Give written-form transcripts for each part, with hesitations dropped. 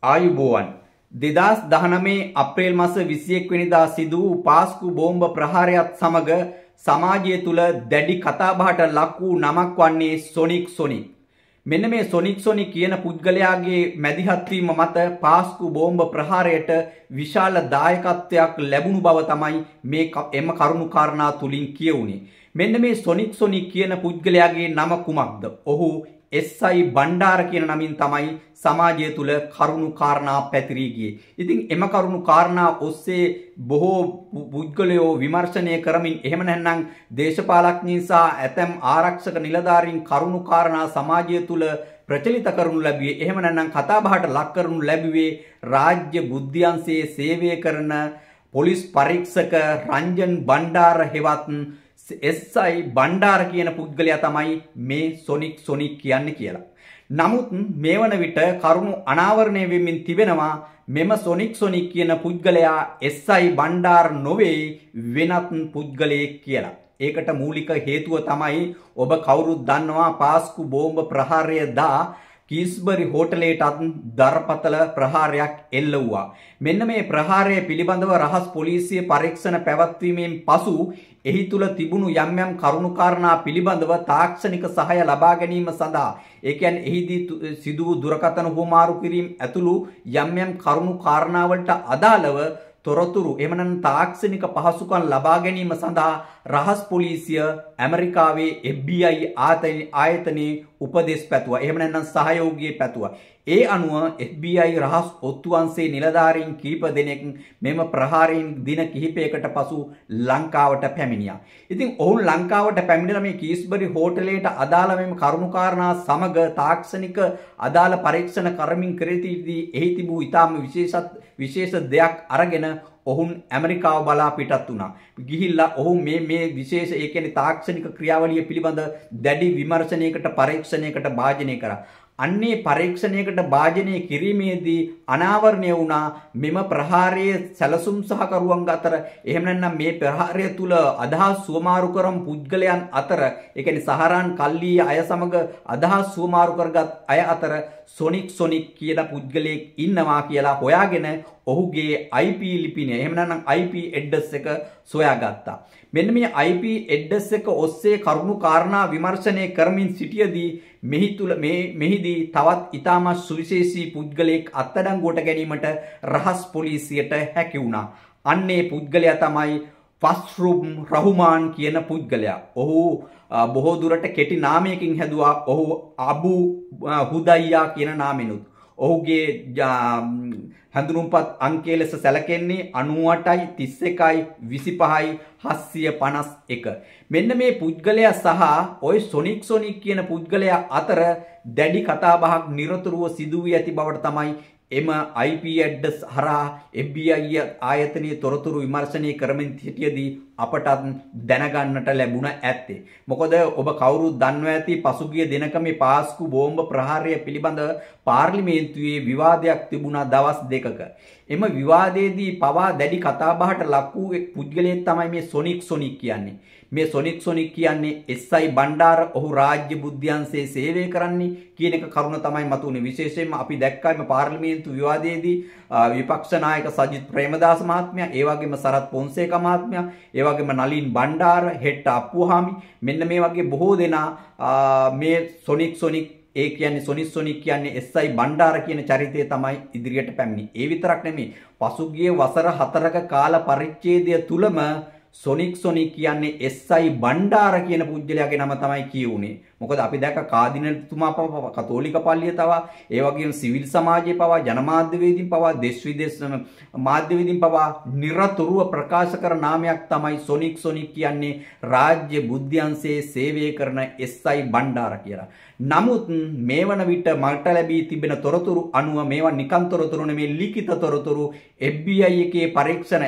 ආයුබෝවන් 2019 අප්‍රේල් මාස 21 වෙනිදා සිදු වූ පාස්කු බෝම්බ ප්‍රහාරයත් සමග සමාජය තුළ දැඩි කතාබහට ලක් වූ නමක් වන්නේ සොනික් සොනික්. මෙන්න මේ සොනික් සොනික් කියන පුද්ගලයාගේ මැදිහත් වීම මත පාස්කු බෝම්බ ප්‍රහාරයට විශාල දායකත්වයක් ලැබුණු බව තමයි මේ එම කරුණු කාරණා තුලින් කියවුනේ. මෙන්න මේ සොනික් සොනික් කියන පුද්ගලයාගේ නම කුමක්ද? ඔහු SI බණ්ඩාර කියන නමින් තමයි සමාජය තුළ කරුණු කාරණා පැතිරී ගියේ. ඉතින් එම කරුණු කාරණා ඔස්සේ බොහෝ පුද්ගලයෝ විමර්ශනය කරමින් එහෙම නැත්නම් දේශපාලඥයින් සහ ඇතැම් ආරක්ෂක නිලධාරීන් කරුණු කාරණා සමාජය තුළ ප්‍රචලිත කරනු ලැබුවේ එහෙම නැත්නම් කතාබහට ලක් කරනු ලැබුවේ රාජ්‍ය බුද්ධ්‍යංශයේ සේවය කරන පොලිස් පරීක්ෂක රංජන් බණ්ඩාර හෙවත් SI බණ්ඩාර කියන පුද්ගලයා තමයි මේ සොනික් සොනික් කියන්නේ කියලා. නමුත් මේ වන විට කරුණු අනාවරණය වෙමින් තිබෙනවා මෙම සොනික් සොනික් කියන පුද්ගලයා SI බණ්ඩාර නොවේ වෙනත් පුද්ගලයෙක් කියලා. ඒකට මූලික හේතුව තමයි ඔබ කවුරුත් දන්නවා පාස්කු බෝම්බ ප්‍රහාරය දා කීස්බරි හෝටලයටත් දරපතල ප්‍රහාරයක් එල්ල වුණා. මෙන්න මේ ප්‍රහාරය පිළිබඳව රහස් පොලිසිය පරීක්ෂණ පැවැත්වීමෙන් පසු එහි තුල තිබුණු යම් යම් කරුණු කාරණා පිළිබඳව තාක්ෂණික සහාය ලබා ගැනීම සඳහා ඒ කියන්නේ එහිදී සිදු වූ දුරකථන හුවමාරු කිරීම ඇතුළු යම් යම් කරුණු කාරණා වලට අදාළව තොරතුරු එහෙම නැත්නම් තාක්ෂණික පහසුකම් ලබා ගැනීම සඳහා රහස් පොලිසිය ඇමරිකාවේ FBI ආයතනයේ උපදෙස් පැතුවා. එහෙම නැත්නම් සහයෝගය පැතුවා. ඒ අනුව FBI රහස් ඔත්තු අංශයේ නිලධාරීන් කීප දෙනෙක් මෙම ප්‍රහාරයෙන් දින කිහිපයකට පසු ලංකාවට පැමිණියා. ඉතින් ඔවුන් ලංකාවට පැමිණලා මේ කීස්බරි හෝටලයට අදාළ මෙම කරුණුකාරණා සමග තාක්ෂණික අදාළ පරීක්ෂණ කරමින් කරෙතිදී එහි තිබූ ඊටාම විශේෂ දෙයක් අරගෙන ඔවුන් ඇමරිකාව බලා පිටත් වුණා. ගිහිල්ලා ඔහු මේ විශේෂ ඒ කියන්නේ තාක්ෂණික ක්‍රියාවලිය පිළිබඳ දැඩි විමර්ශනයකට පරීක්ෂණයකට භාජනය කරා. අන්නේ පරීක්ෂණයකට භාජනය කිරීමේදී අනාවරණය වුණා මෙම ප්‍රහාරයේ සැලසුම් සහකරුවන් අතර එහෙම නැත්නම් මේ ප්‍රහාරය තුල අදහස් සුවමාරු කරම් පුද්ගලයන් අතර ඒ කියන්නේ සහරාන් කල්ලී අය සමග අදහස් සුවමාරු කරගත් අය අතර සොනික් සොනික් කියන පුද්ගලයෙක් ඉන්නවා කියලා හොයාගෙන ඔහුගේ IP ලිපිනය එහෙම නැත්නම් IP ඇඩ්‍රස් එක සොයාගත්තා. මෙන්න මේ IP ඇඩ්‍රස් එක ඔස්සේ කරුණු කාරණා විමර්ශනය කරමින් සිටියදී මෙහිදී තවත් ඉතාමත් සුවිශේෂී පුද්ගලයෙක් අත්අඩංගුවට ගැනීමට රහස් පොලිසියට හැකි වුණා. අන්නේ පුද්ගලයා තමයි ෆස්රුම් රහුමාන් කියන පුද්ගලයා. ඔහු බොහෝ දුරට කෙටි නාමයකින් හැදුවා. ඔහු අබු හුදයියා කියන නාමෙනුත්. ඔහුගේ හැඳුනුම්පත් අංකය ලෙස සැලකෙන්නේ 98යි 31යි 25යි 751. මෙන්න මේ පුද්ගලයා සහ ওই සොනික් සොනික් කියන පුද්ගලයා අතර දැඩි කතාබහක් නිරතුරුව සිදු වී ඇති බවට තමයි එම IP ඇඩ්‍රස් හරහා FBI ආයතනයේ තොරතුරු විමර්ශනය කරමින් සිටියදී අපට දැනගන්නට ලැබුණ ඇත්තේ. මොකද ඔබ කවුරුත් දන්නවා ඇති පසුගිය දිනක මේ පාස්කු බෝම්බ ප්‍රහාරය පිළිබඳ පාර්ලිමේන්තුවේ විවාදයක් තිබුණා දවස් දෙකක. එම විවාදයේදී පවා දැඩි කතාබහට ලක් වූ පුද්ගලයෙක් තමයි මේ සොනික් සොනික් කියන්නේ. මේ සොනික් සොනික් කියන්නේ SI බණ්ඩාර ඔහු රාජ්‍ය බුද්ධ්‍යංශයේ සේවය කරන්නේ කියන එක කරුණ තමයි මතුනේ. විශේෂයෙන්ම අපි දැක්කා මේ පාර්ලිමේන්තු විවාදයේදී විපක්ෂ නායක සජිත් ප්‍රේමදාස මහත්මයා, ඒ වගේම සරත් පොන්සේකා මහත්මයා, ඒ වගේම නලින් බණ්ඩාර, හෙට්ට අප්පුහාමි මෙන්න මේ වගේ බොහෝ දෙනා මේ සොනික් සොනික් ඒ කියන්නේ සොනික් සොනික් කියන්නේ SI බණ්ඩාර කියන චරිතය තමයි ඉදිරියට පැමිණි. ඒ විතරක් නෙමෙයි පසුගිය වසර 4ක කාල පරිච්ඡේදය තුලම සොනික් සොනික් කියන්නේ SI බණ්ඩාර කියන පුද්ගලයාගේ නම තමයි කියුනේ. මොකද අපි දැක්ක කාදිනල්තුමා පවා කතෝලික පල්ලිය තවා ඒ වගේම සිවිල් සමාජයේ පවා ජනමාධ්‍යවේදීන් පවා දේශ විදේශ මාධ්‍යවේදීන් පවා නිරතුරුව ප්‍රකාශ කරන නාමයක් තමයි සොනික් සොනික් කියන්නේ රාජ්‍ය බුද්ධ්‍යංශයේ සේවය කරන SI බණ්ඩාර කියලා. නමුත් මේ වන විට මට ලැබී තිබෙන තොරතුරු අනුව මේවා නිකන් තොරතුරු නෙමේ ලිඛිත තොරතුරු FBI එකේ පරීක්ෂණ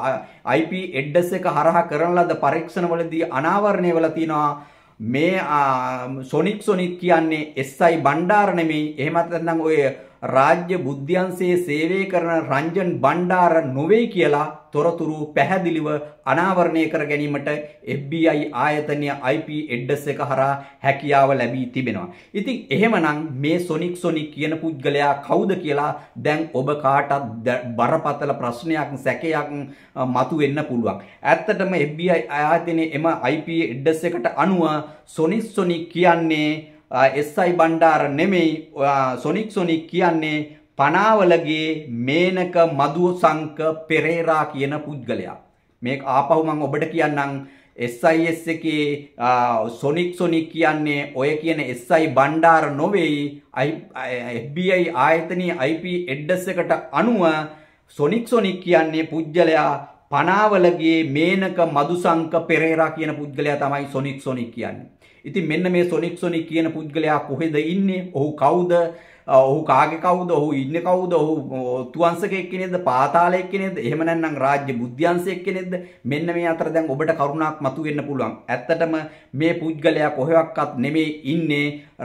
IP ඇඩ්‍රස් එක හරහා කරන ලද පරීක්ෂණවලදී අනාවරණය වෙලා තිනවා මේ සොනික් සොනික් කියන්නේ SI බණ්ඩාර නෙමෙයි. එහෙමත් නැත්නම් ඔය රාජ්‍ය බුද්ධ්‍යංශයේ සේවය කරන රංජන් බණ්ඩාර නොවේ කියලා තොරතුරු පැහැදිලිව අනාවරණය කර ගැනීමට FBI ආයතනය IP ඇඩ්‍රස් එක හරහා හැකියාව ලැබී තිබෙනවා. ඉතින් එහෙමනම් මේ සොනික් කියන පුද්ගලයා කවුද කියලා දැන් ඔබ කාටත් බරපතල ප්‍රශ්නයක් සැකයක් මතුවෙන්න පුළුවන්. ඇත්තටම FBI ආයතනයේ එම IP ඇඩ්‍රස් එකට අනුව සොනික් කියන්නේ SI බණ්ඩාර නෙමෙයි. සොනික් කියන්නේ පනාවලගේ මේනක මදුසංක පෙරේරා කියන පුද්ගලයා. මේක ආපහු මම ඔබට කියන්නම්. SIS එකේ සොනික් කියන්නේ ඔය කියන SI බණ්ඩාර නොවේයි. FBI ආයතනයේ IP ඇඩ්‍රස් එකට අනුව සොනික් කියන්නේ පුද්ගලයා පනාවලගේ මේනක මදුසංක පෙරේරා කියන පුද්ගලයා තමයි සොනික් කියන්නේ. ඉතින් මෙන්න මේ සොනික් කියන පුද්ගලයා කොහෙද ඉන්නේ? ඔහු කවුද? ඔහු කාගේ කවුද? ඔහු ඉන්නේ කවුද? ඔහු තුවංශකයෙක් කෙනෙක්ද? පාතාලයක් කෙනෙක්ද? එහෙම නැත්නම් රාජ්‍ය බුද්ධ්‍යංශයක් කෙනෙක්ද? මෙන්න මේ අතර දැන් ඔබට කරුණක් මතුවෙන්න පුළුවන්. ඇත්තටම මේ පුද්ගලයා කොහෙවත් නෙමෙයි ඉන්නේ.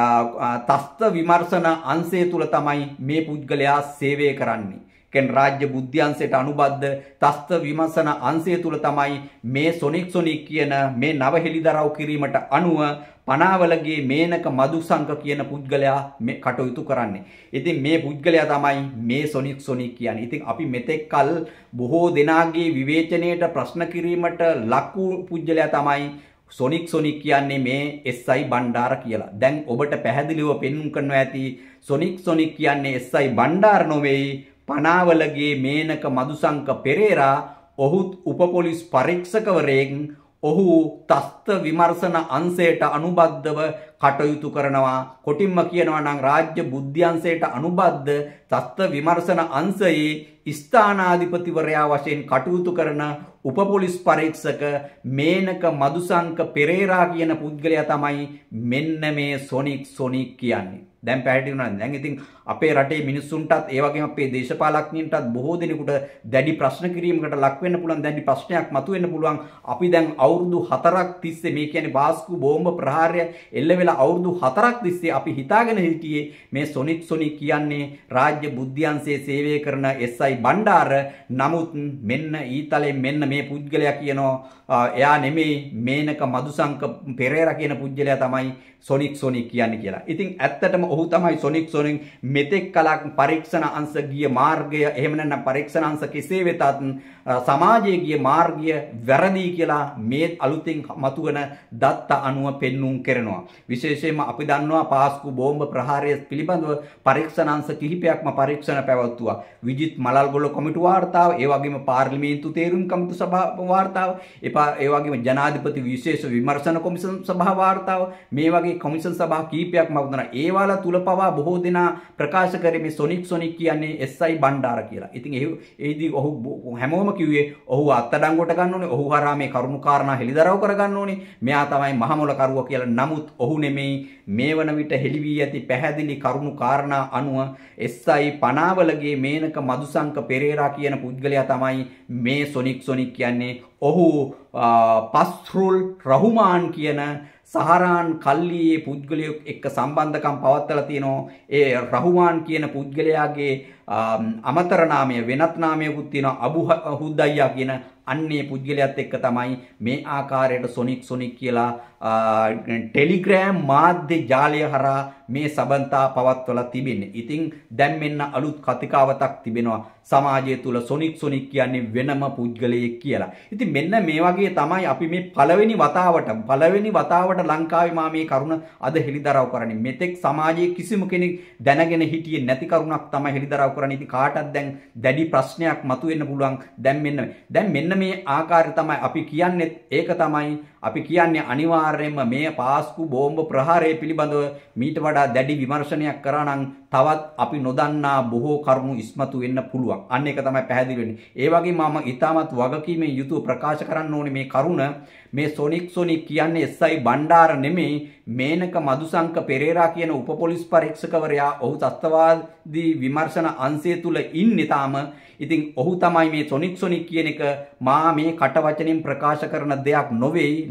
තස්ත විමර්ශන අංශය තුල තමයි මේ පුද්ගලයා සේවය කරන්නේ. කෙන් රාජ්‍ය බුද්ධ්‍යංශයට අනුබද්ධ තස්ත විමර්ශන අංශය තුල තමයි මේ සොනික් කියන මේ නව හෙළිදරව් කිරීමට අනුව පනාවලගේ මේනක මදුසංක කියන පුද්ගලයා මේ කටයුතු කරන්නේ. ඉතින් මේ පුද්ගලයා තමයි මේ සොනික් කියන්නේ. ඉතින් අපි මෙතෙක් කල බොහෝ දෙනාගේ විවේචනයට ප්‍රශ්න කිරීමට ලක් වූ පුද්ගලයා තමයි සොනික් කියන්නේ මේ SI බණ්ඩාර කියලා. දැන් ඔබට පැහැදිලිව පෙන්වන්න කරනවා ඇති සොනික් කියන්නේ SI බණ්ඩාර නොවේයි. පනාවලගේ මේනක මදුසංක පෙරේරා ඔහුත් උපපොලිස් පරීක්ෂකවරයෙක්. ඔහු තස්ත විමර්ශන අංශයට අනුබද්ධව කටයුතු කරනවා. කොටින්ම කියනවා නම් රාජ්‍ය බුද්ධ්‍යංශයට අනුබද්ධ තස්ත විමර්ශන අංශයේ ස්ථානාධිපතිවරයා වශයෙන් කටයුතු කරන උපපොලිස් පරීක්ෂක මේනක මදුසංක පෙරේරා කියන පුද්ගලයා තමයි මෙන්න මේ සොනික් කියන්නේ. දැන් පැහැදිලි වුණාද? දැන් ඉතින් අපේ රටේ මිනිස්සුන්ටත් ඒ වගේම අපේ දේශපාලඥයින්ටත් බොහෝ දෙනෙකුට දැඩි ප්‍රශ්න කිරීමකට ලක් වෙන්න පුළුවන්. දැඩි ප්‍රශ්නයක් මතුවෙන්න පුළුවන්. අපි දැන් අවුරුදු 4ක් තිස්සේ මේ කියන්නේ බාස්කු බෝම්බ ප්‍රහාරය එල්ල වෙලා අවුරුදු 4ක් තිස්සේ අපි හිතාගෙන හිටියේ මේ සොනික් කියන්නේ රාජ්‍ය බුද්ධ්‍යංශයේ සේවය කරන SI බණ්ඩාර. නමුත් මෙන්න ඊතලෙන් මෙන්න මේ පුද්ගලයා කියනවා එයා නෙමෙයි මේනක මදුසංක පෙරේරා කියන පුද්ගලයා තමයි සොනික් කියන්නේ කියලා. ඉතින් ඇත්තටම ඔහු තමයි සොනික් මෙතෙක් කලක් පරීක්ෂණ අංශ ගිය මාර්ගය එහෙම නැත්නම් පරීක්ෂණ අංශ කෙසේ වෙතත් සමාජයේ ගිය මාර්ගය වැරදි කියලා මේ අලුතින් මතුවන දත්ත අනුව පෙන්눔 කරනවා. විශේෂයෙන්ම අපි දන්නවා පාස්කු බෝම්බ ප්‍රහාරය පිළිබඳව පරීක්ෂණ අංශ කිහිපයක්ම පරීක්ෂණ පැවැත්වුවා. විජිත් මලල්ගොල්ල කොමිටු වාර්තාව, ඒ වගේම පාර්ලිමේන්තු තේරුම් කමිටු සභාව වාර්තාව, ඒ වගේම ජනාධිපති විශේෂ විමර්ශන කොමිෂන් සභාව වාර්තාව, මේ වගේ කොමිෂන් සභා කිහිපයක්ම වුණා. ඒවාල තුල පවා බොහෝ දෙනා ප්‍රකාශ කරේ මේ සොනික් කියන්නේ SI බණ්ඩාර කියලා. ඉතින් ඒදී ඔහු හැමෝම කිව්වේ ඔහු අත්අඩංගුවට ගන්න ඕනේ. ඔහු හරහා මේ කරුණු කාරණා හෙළිදරව් කරගන්න ඕනේ. මෙයා තමයි මහමොල කරුවා කියලා. නමුත් ඔහු නෙමෙයි. මේ වන විට හෙළි වී ඇති පැහැදිලි කරුණු කාරණා අනුව SI පනාවලගේ මේනක මදුසංක පෙරේරා කියන පුද්ගලයා තමයි මේ සොනික් කියන්නේ. ඔහු පස්රුල් රහුමාන් කියන සහරාන් කල්ලියේ පුද්ගලයෙක් එක්ක සම්බන්ධකම් පවත්වලා තියෙනවා. ඒ රහුමාන් කියන පුද්ගලයාගේ අමතර නාමය වෙනත් නාමයකුත් තියෙනවා අබු හුද්දයියා කියන අන්නේ පුද්ගලයාත් එක්ක තමයි මේ ආකාරයට සොනික් කියලා ටෙලිග්‍රෑම් මාධ්‍ය ජාලය හරහා මේ සබන්තා පවත්වලා තිබෙන්නේ. ඉතින් දැන් මෙන්න අලුත් කතිකාවතක් තිබෙනවා සමාජය තුල සොනික් කියන්නේ වෙනම පුද්ගලයෙක් කියලා. ඉතින් මෙන්න මේ වගේ තමයි අපි මේ පළවෙනි වතාවට ලංකාවේ මා මේ කරුණ අද හෙළිදරව් කරන්නේ. මෙතෙක් සමාජයේ කිසිම කෙනෙක් දැනගෙන හිටියේ නැති කරුණක් තමයි හෙළිදරව් කරන්නේ. ඉතින් කාටත් දැන් දැඩි ප්‍රශ්නයක් මතුවෙන්න පුළුවන්. දැන් මෙන්න මේ ආකාරය තමයි අපි කියන්නේ. ඒක තමයි අපි කියන්නේ අනිවාර්යයෙන්ම මේ පාස්කු බෝම්බ ප්‍රහාරය පිළිබඳව මීට වඩා දැඩි විමර්ශනයක් කරා නම් තවත් අපි නොදන්නා බොහෝ කරුණු ඉස්මතු වෙන්න පුළුවන්. අන්න ඒක තමයි පැහැදිලි වෙන්නේ. ඒ වගේම මම ඊටමත් වගකීමෙන් යුතුව ප්‍රකාශ කරන්න ඕනේ මේ කරුණ මේ සොනික් කියන්නේ SI බණ්ඩාර නෙමෙයි මේනක මදුසංක පෙරේරා කියන උපපොලිස් පරීක්ෂකවරයා. ඔහු තත්ත්වවාදී විමර්ශන අංශය තුල ඉන්නේ තාම. ඉතින් ඔහු තමයි මේ සොනික් කියන එක මා මේ කට වචනින් ප්‍රකාශ කරන දෙයක් නොවේ.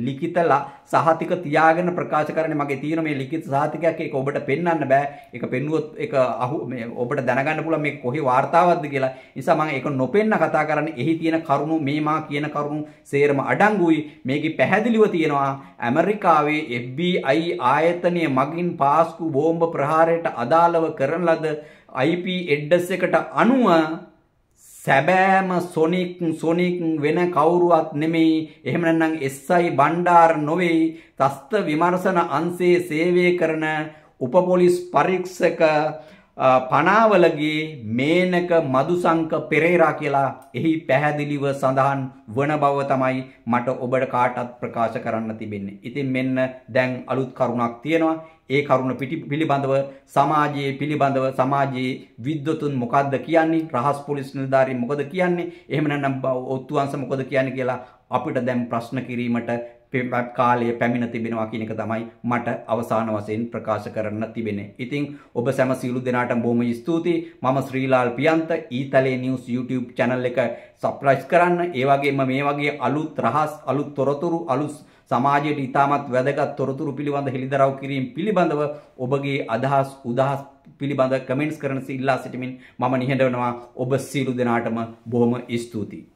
ලිඛිත සහතික තියාගෙන ප්‍රකාශ කරන්නේ මගේ තියෙන මේ ලිඛිත සහතිකයක් ඒක ඔබට පෙන්වන්න බෑ. ඒක පෙන්වුවොත් ඒක මේ ඔබට දැනගන්න පුළුවන් මේක කොහේ වාර්තාවක්ද කියලා. නිසා මම ඒක නොපෙන්න කතා කරන්නේ. එහි තියෙන කරුණු මේ මා කියන කරුණු සේරම අඩංගුයි. මේකේ පැහැදිලිව තියෙනවා ඇමරිකාවේ FBI ආයතනය මගින් පාස්කු බෝම්බ ප්‍රහාරයට අදාළව කරන ලද IP ඇඩ්‍රස් එකට අනුව සැබෑම සොනික් වෙන කවුරුවත් නෙමෙයි. එහෙම නැත්නම් SI බණ්ඩාර නොවේ. තස්ත විමර්ශන අංශයේ සේවය කරන උපපොලිස් පරීක්ෂක පනාවලගේ මේනක මදුසංක පෙරේරා කියලා එහි පැහැදිලිව සඳහන් වන බව තමයි මට ඔබට කාටත් ප්‍රකාශ කරන්න තිබෙන්නේ. ඉතින් මෙන්න දැන් අලුත් කරුණක් තියෙනවා. ඒ කරුණ පිළිබඳව සමාජයේ විද්වතුන් මොකද්ද කියන්නේ? රහස් පොලිස් නිලධාරීන් මොකද කියන්නේ? එහෙම නැත්නම් ඔත්තු අංශ මොකද කියන්නේ කියලා අපිට දැන් ප්‍රශ්න කිරීමට කාලය පැමිණ තිබෙනවා කියන එක තමයි මට අවසාන වශයෙන් ප්‍රකාශ කරන්න තිබෙන්නේ. ඉතින් ඔබ සැම සියලු දෙනාටම බොහොම ස්තුතියි. මම Srilal Piyantha Eethale news YouTube channel එක subscribe කරන්න. ඒ වගේම මේ වගේ අලුත් රහස්, අලුත් තොරතුරු, අලුත් සමාජයට ඉතාමත් වැදගත් තොරතුරු පිළිබඳ හෙළිදරව් කිරීම පිළිබඳව ඔබගේ අදහස් උදහස් පිළිබඳ කමෙන්ට්ස් කරන ඉල්ලා සිටිමින් මම නිහඬ වෙනවා. ඔබ සියලු දෙනාටම බොහොම ස්තුතියි.